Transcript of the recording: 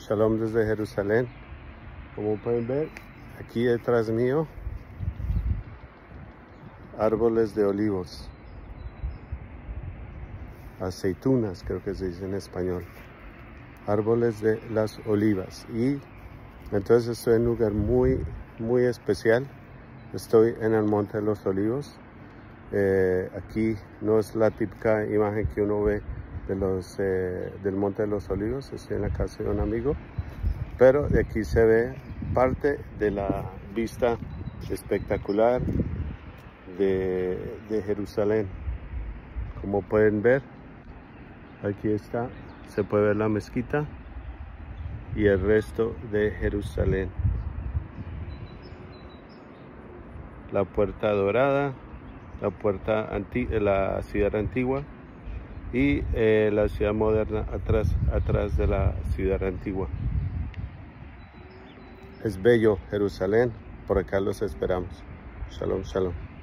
Shalom desde Jerusalén. Como pueden ver, aquí detrás mío, árboles de olivos. Aceitunas, creo que se dice en español. Árboles de las olivas. Y entonces estoy en un lugar muy especial. Estoy en el Monte de los Olivos. Aquí no es la típica imagen que uno ve de del Monte de los Olivos. Estoy en la casa de un amigo, pero de aquí se ve parte de la vista espectacular de Jerusalén. Como pueden ver, aquí está, se puede ver la mezquita y el resto de Jerusalén. La puerta dorada, la puerta la ciudad antigua y la ciudad moderna atrás de la ciudad antigua. Es bello Jerusalén, por acá los esperamos. Shalom, shalom.